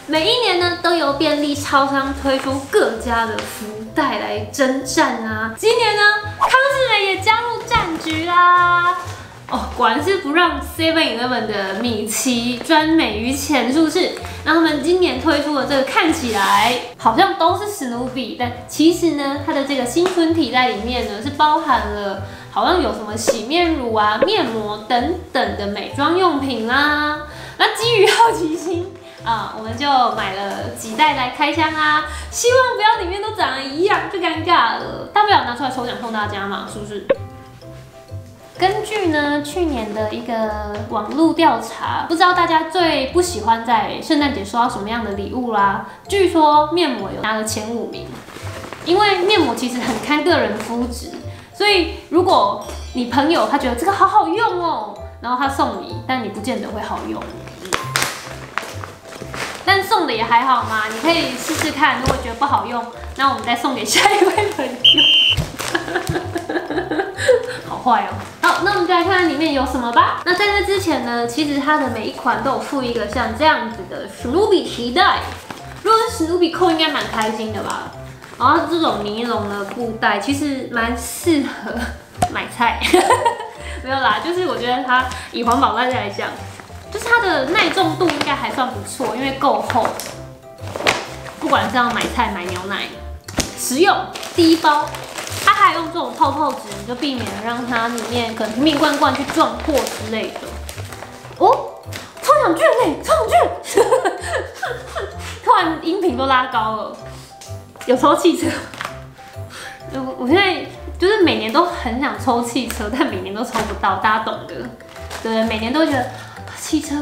每一年呢，都由便利超商推出各家的福袋来征战啊。今年呢，康是美也加入战局啦。哦，果然是不让 7-Eleven 的米奇专美于前，是不是？那他们今年推出的这个看起来好像都是史努比，但其实呢，它的这个新春体袋里面呢是包含了好像有什么洗面乳啊、面膜等等的美妆用品啦。那基于好奇心啊，我们就买了几袋来开箱啦。希望不要里面都长得一样，就尴尬了。大不了拿出来抽奖送大家嘛，是不是？根据呢去年的一个网络调查，不知道大家最不喜欢在圣诞节收到什么样的礼物啦？据说面膜有拿了前5名，因为面膜其实很看个人肤质，所以如果你朋友他觉得这个好好用哦，然后他送你，但你不见得会好用。但送的也还好嘛，你可以试试看，如果觉得不好用，那我们再送给下一位朋友。好坏哦。好，那我们就来看看里面有什么吧。那在这之前呢，其实它的每一款都有附一个像这样子的史努比提袋。如果是史努比扣，应该蛮开心的吧？然后这种尼龙的布袋其实蛮适合买菜。没有啦，就是我觉得它以环保袋来讲，就是它的耐重度应该还算不错，因为够厚。不管是要买菜买牛奶，实用。第一包。它还用这种泡泡纸，就避免让它里面可能瓶瓶罐罐去撞破之类的。哦，抽奖券呢？抽奖券！突然音频都拉高了。有抽汽车，我现在就是每年都很想抽汽车，但每年都抽不到，大家懂的。对，每年都觉得汽车，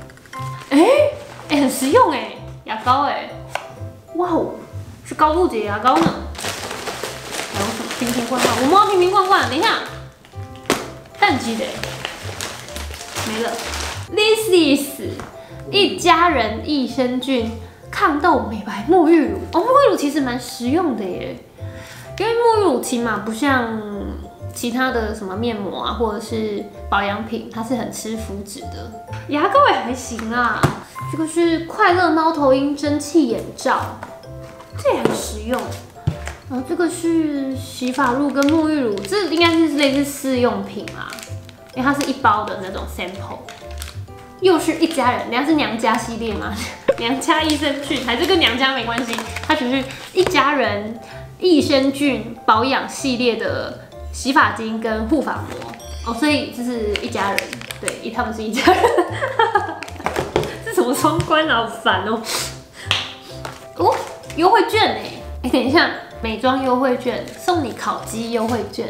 很实用哎，牙膏哎，哇哦，是高露洁牙膏呢。还有什么瓶瓶罐罐？我摸到瓶瓶罐罐，等一下，淡季的没了。This is 一家人益生菌抗痘美白沐浴乳哦，沐浴乳其实蛮实用的耶，因为沐浴乳起码不像其他的什么面膜啊，或者是保养品，它是很吃肤质的。牙膏也还行啊，这个是快乐猫头鹰蒸汽眼罩，这也很实用。然后这个是洗发露跟沐浴乳，这应该是类似试用品啦，因为它是一包的那种 sample。又是一家人，人家是娘家系列吗？娘家益生菌还是跟娘家没关系，它只是一家人益生菌保养系列的洗发精跟护发膜哦，所以这是一家人，对，他们是一家人。这什么双关啊，好烦哦！哦，优惠券哎，等一下。美妆优惠券送你烤鸡优惠券，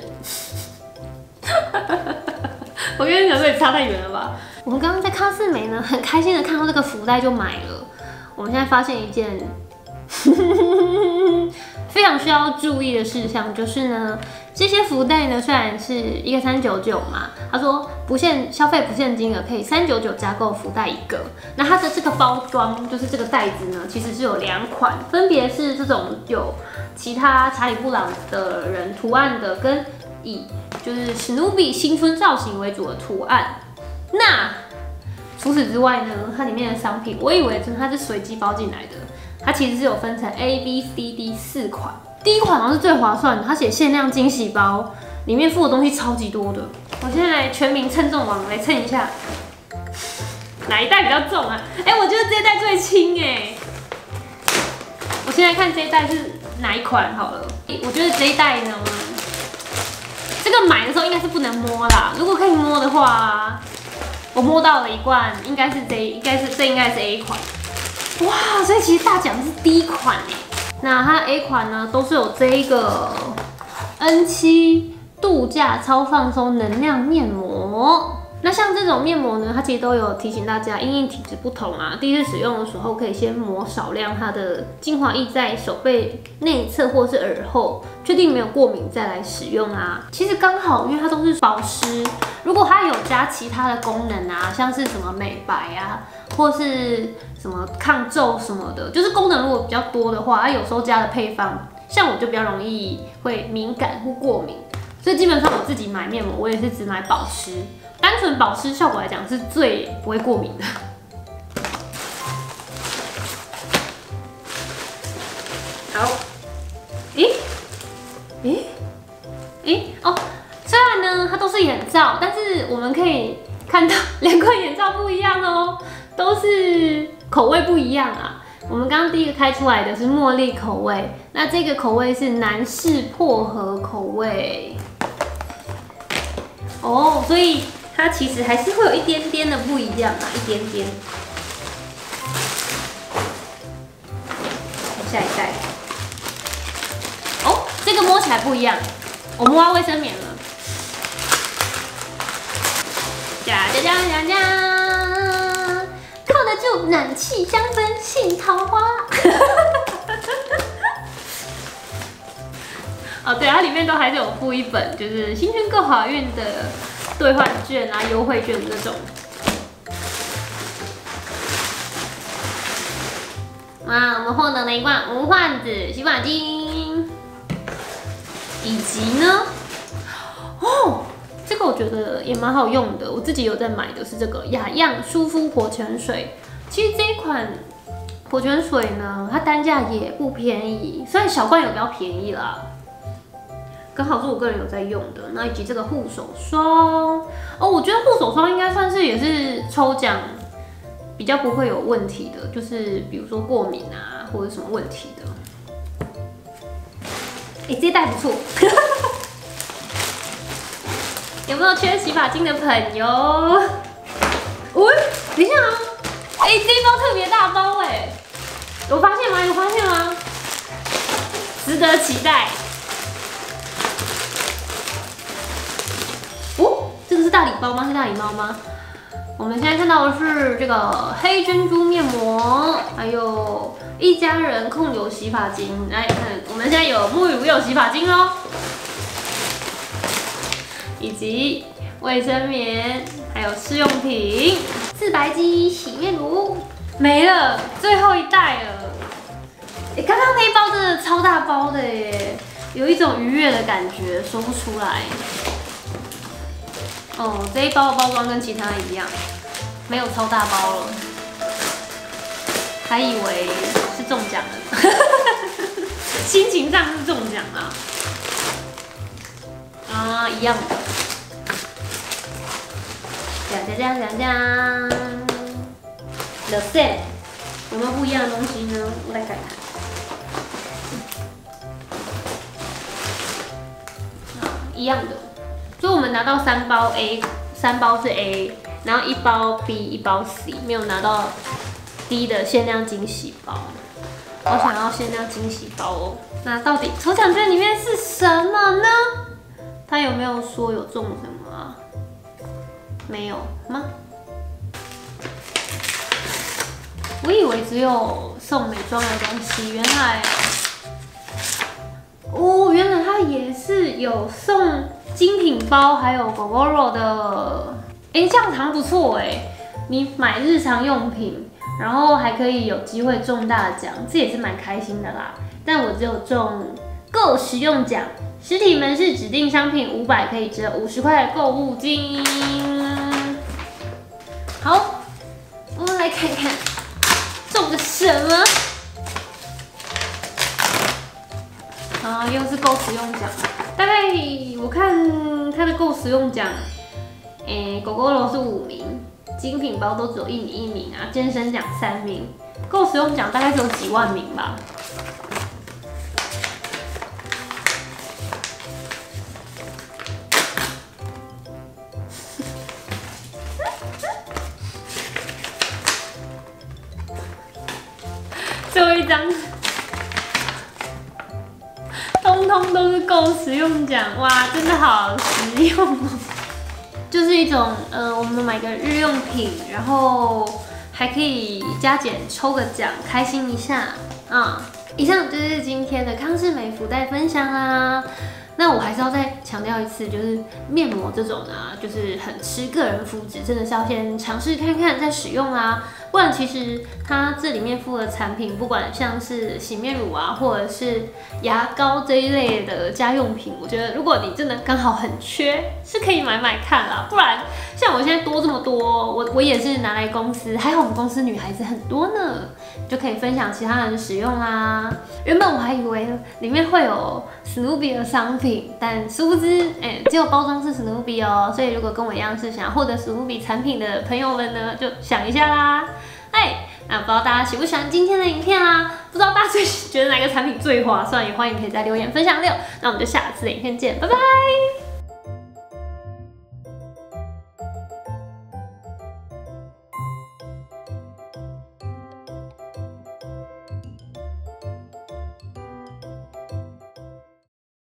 我跟你讲，这里差太远了吧？我们刚刚在康是美呢，很开心的看到这个福袋就买了。我们现在发现一件非常需要注意的事项，就是呢，这些福袋呢虽然是一个399嘛，他说消费不限金额，可以399加购福袋1个。那它的这个包装就是这个袋子呢，其实是有2款，分别是这种有其他查理布朗的人图案的，跟以就是史努比新春造型为主的图案。那除此之外呢，它里面的商品，我以为它是随机包进来的，它其实是有分成 A、B、C、D 4款。第一款好像是最划算的，它写限量惊喜包，里面附的东西超级多的。我现在来全民称重网来称一下，哪一袋比较重啊？我觉得这一袋最轻哎。我现在看这一袋是哪一款好了？我觉得这一袋呢，这个买的时候应该是不能摸啦。如果可以摸的话，我摸到了一罐，应该是 A 款。哇，所以其实大奖是D 款哎。那它 A 款呢，都是有这一个 N7度假超放松能量面膜。那像这种面膜呢，它其实都有提醒大家，因应体质不同啊，第一次使用的时候可以先抹少量它的精华液在手背内侧或是耳后，确定没有过敏再来使用啊。其实刚好，因为它都是保湿，如果它有加其他的功能啊，像是什么美白啊，或是什么抗皱什么的，就是功能如果比较多的话，它有时候加的配方，像我就比较容易会敏感或过敏，所以基本上我自己买面膜，我也是只买保湿。单纯保湿效果来讲是最不会过敏的。 都是口味不一样啊。我们刚刚第一个开出来的是茉莉口味，那这个口味是南式薄荷口味。哦，所以它其实还是会有一点点的不一样啊，一点点。下一代。哦，这个摸起来不一样，我摸到卫生棉了。加加加加加，靠得住暖气香氛杏桃花。哦，对，它里面都还是有附一本，就是新春购好运的兑换券啊、优惠券这种。哇，我们获得了一罐无患子洗发精，以及呢，哦，这个我觉得也蛮好用的，我自己有在买的是这个雅漾舒肤活泉水。其实这一款活泉水呢，它单价也不便宜，虽然小罐有比较便宜啦。刚好是我个人有在用的，那以及这个护手霜哦，我觉得护手霜应该算是也是抽奖比较不会有问题的，就是比如说过敏啊或者什么问题的。哎，这袋不错，有没有缺洗发精的朋友？喂，等一下啊，哎，这一包特别大包哎，有发现吗？有发现吗？值得期待。这个是大礼包吗？是大礼包吗？我们现在看到的是这个黑珍珠面膜，还有一家人控油洗发精。来看，我们现在有沐浴乳有洗发精咯，以及卫生棉，还有试用品，四白肌洗面乳没了，最后一袋了。哎，刚刚那一包真的超大包的耶，有一种愉悦的感觉，说不出来。哦，这一包的包装跟其他一样，没有超大包了，还以为是中奖了，心情上是中奖啊，啊，一样的，讲，The Same， 有没有不一样的东西呢？我来看看，一样的。所以我们拿到3包 A， 3包是 A， 然后1包 B， 1包 C， 没有拿到 D 的限量惊喜包。我想要限量惊喜包哦。那到底抽奖券里面是什么呢？他有没有说有中什么啊？没有吗？我以为只有送美妆的东西，原来哦，原来它也是有送精品包，还有 Gogoro 的，哎，这样好像不错哎。你买日常用品，然后还可以有机会中大奖，这也是蛮开心的啦。但我只有中购实用奖，实体门市指定商品500可以折50块的购物金。好，我们来看看中的什么。啊，又是购实用奖，大概我看它的购实用奖，Gogoro是5名，精品包都只有1名啊，健身奖3名，购实用奖大概只有几万名吧。最后一张。通通都是购实用奖，哇，真的好实用哦！就是一种，我们买个日用品，然后还可以加减抽个奖，开心一下啊！以上就是今天的康是美福袋分享啦。那我还是要再强调一次，就是面膜这种啊，就是很吃个人肤质，真的是要先尝试看看再使用啊。不然其实它这里面附的产品，不管像是洗面乳啊，或者是牙膏这一类的家用品，我觉得如果你真的刚好很缺，是可以买买看啦。不然像我现在多这么多，我也是拿来公司，还好我们公司女孩子很多呢，就可以分享其他人使用啦。原本我还以为里面会有史努比的商品，但殊不知，只有包装是史努比哦。所以如果跟我一样是想要获得史努比产品的朋友们呢，就想一下啦。 那不知道大家喜不喜欢今天的影片啊？不知道大家觉得哪个产品最划算，也欢迎可以在留言分享6。那我们就下次的影片见，拜拜。